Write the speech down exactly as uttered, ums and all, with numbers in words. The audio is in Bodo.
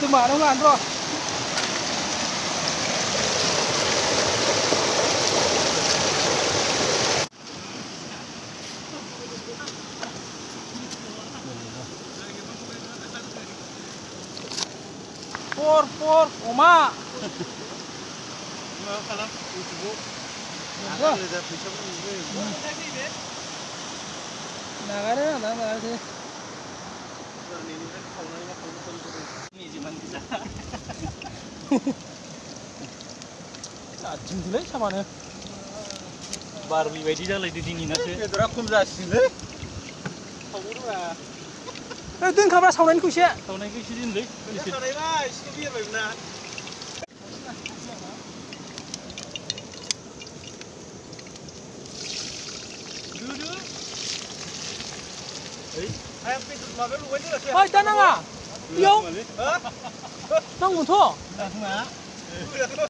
từ mà nó ngàn rồi. Por por oma. 나가래 나가래. 아침들래 참아네. 바르비 바यदि जालायदो दिनैनासो बेदरा खम जासिगोनलै 사오르라. 에, 뜬 가봐라 사오라니까 이제. सावनायखौ एसे दोनलै सावनायबा एसेल' बिरबायमोन ना दुदु ओइ आया बेदर माबायाव लगायदो 아, 따나가. 뿅. 땅 묻어. नाङा